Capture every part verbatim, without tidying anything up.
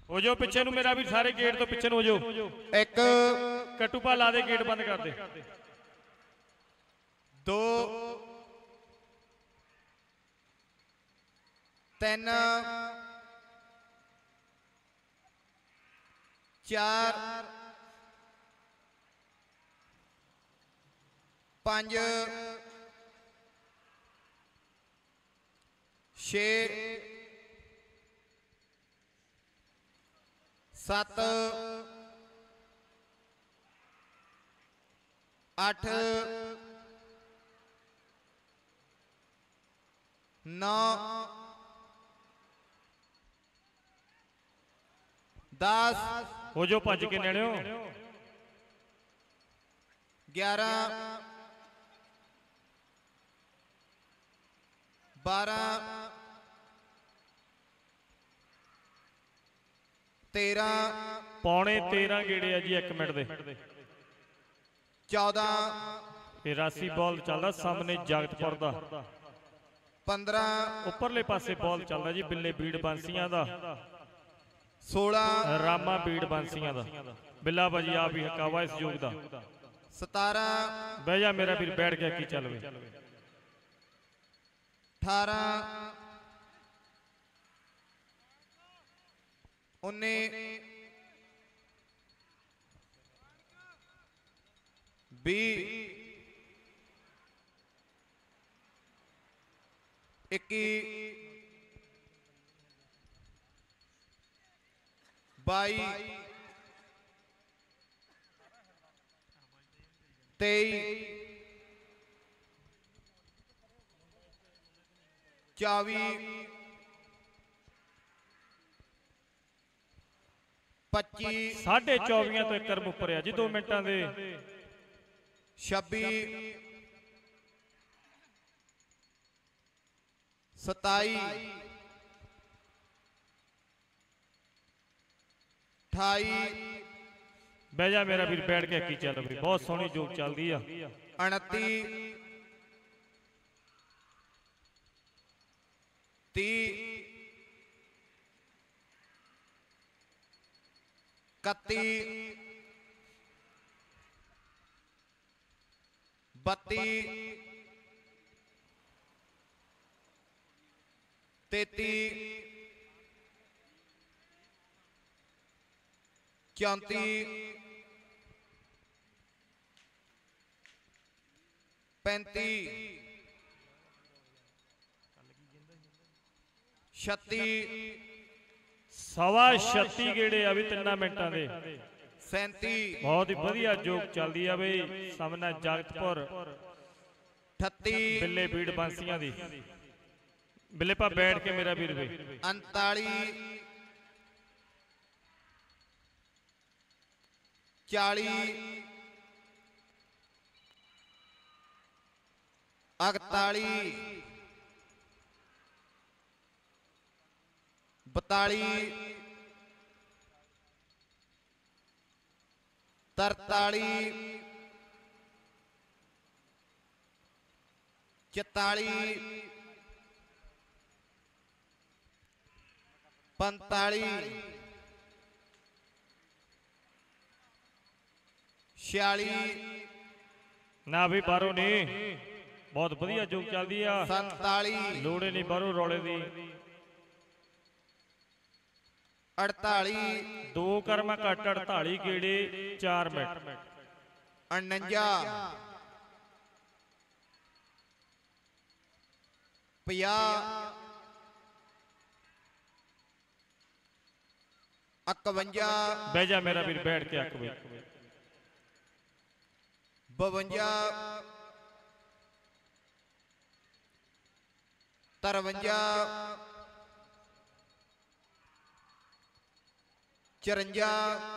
हो जाओ पिछे नू मेरा भी सारे गेट तो पिछे हो जाओ। एक कटूपा ला दे गेट बंद कर दे। दो तीन चार पांच छे सत अठ नौ दस हो जाओ भज के नेड़े ग्यारह बारह तेरह पौने तेरह गेड़े है जी एक मिनट दे। चौदह रासी बॉल चलता सामने जगतपुर का। पंद्रह उपरले पासे बॉल चलता जी बिल्ले बीड़ बांसियां दा। सोलह रामा बीड़ बांसियां दा। बिल्ला भाजी आप ही हकावा इस योग का। सतारह बह जा मेरा फिर बैठ गया की चल वे। अठारह उन्नीस बीस इक्कीस बाईस तेईस चौबीस पच्चीस साढ़े चौबिया तो एक रम उपर है जी दो मिनटा दे। छब्बी सताई अठाई बह जा मेरा फिर बैठ के की चल रही बहुत सोहनी जोक चलती है। उनती ती कत्ती बत्ती तेती चौंती पैंती छत्ती सवा छत्ती गेड़े अभी तिना मिनटा दे। सैंती बहुत ही बढ़िया जोक चलती है बई सामने जगतपुर अठत्ती बिल्ले बीड़ बांसियां दी। बिल्ले पा बैठ के मेरा वीर वे। उनताली चाली इकताली बताली तरताली चौताली पंताली छियाली ना भी बारों नहीं बहुत बढ़िया जोक चलती है। संताली लोड़े नहीं बारों रौले दी। अड़ताली दो कर्मा घट अड़ताली गेड़े चार मिनट। उनंजा पचास इकवंजा बह जा मेरा वीर बैठ के अक वे। बवंजा तरवंजा चरंजा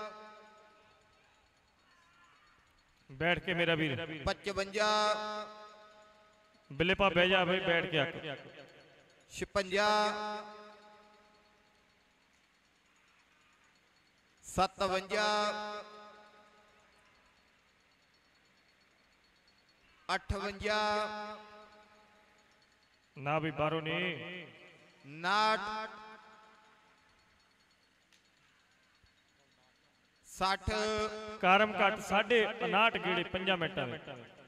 बैठ के मेरा वीर। पचवंजा बिल्ले पा बह जा भाई बैठ के अक। छपंजा सतवंजा अठवंजा ना भी बारों नहीं नाट ਸੱਠ ਕਰਮ ਘੱਟ ਸਾਢੇ ਉਨਾਹਠ ਗੇੜੇ ਪੰਜਾਂ ਮਿੰਟਾਂ ਦੇ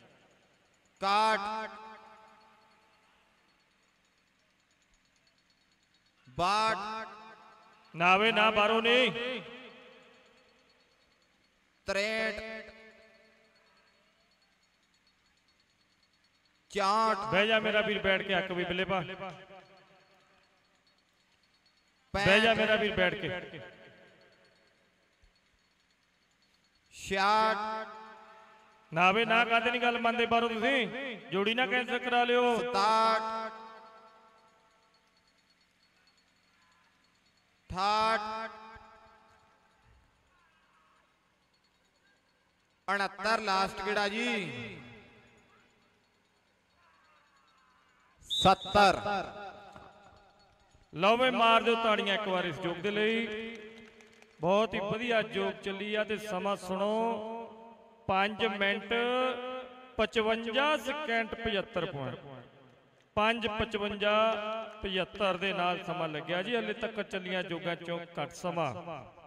ਇਕਾਹਠ ਬਾਹਠ ਨਾਵੇ ਨਾ ਬਾਰੋ ਨਹੀਂ ਤਰੇਹਠ ਚੌਂਹਠ ਬਹਿ ਜਾ ਮੇਰਾ ਵੀਰ ਬੈਠ ਕੇ ਅੱਕ ਵੀ ਬੱਲੇ ਪਾ ਬਹਿ ਜਾ ਮੇਰਾ ਵੀਰ ਬੈਠ ਕੇ ਛਿਆਹਠ ਨਾਵੇ ਨਾ ਕਾਹਦੇ ਨਹੀਂ ਗੱਲ ਮੰਨਦੇ ਬਾਰੋ ਤੁਸੀਂ ਜੋੜੀ ਨਾ ਕੈਂਸਲ ਕਰਾ ਲਿਓ ਸਤਾਹਠ ਅਠਾਹਠ ਉਣੱਤਰ ਲਾਸਟ ਗੇੜਾ ਜੀ ਸੱਤਰ ਲਓ ਵੇ ਮਾਰ ਦਿਓ ਤਾੜੀਆਂ ਇੱਕ ਵਾਰ ਇਸ ਜੋਗ ਦੇ ਲਈ ਬਹੁਤ ਹੀ ਵਧੀਆ ਜੋਗ ਚੱਲੀ ਆ ਤੇ ਸਮਾਂ ਸੁਣੋ ਪੰਜ ਮਿੰਟ ਪਚਵੰਜਾ ਸਕਿੰਟ ਪਝੱਤਰ ਪੁਆਇੰਟ ਪੰਜ ਪਚਵੰਜਾ ਪਝੱਤਰ ਦੇ ਨਾਲ ਸਮਾਂ ਲੱਗਿਆ ਜੀ ਹਲੇ ਤੱਕ ਚੱਲੀਆਂ ਜੋਗਾਂ ਚੋਂ ਘੱਟ ਸਮਾਂ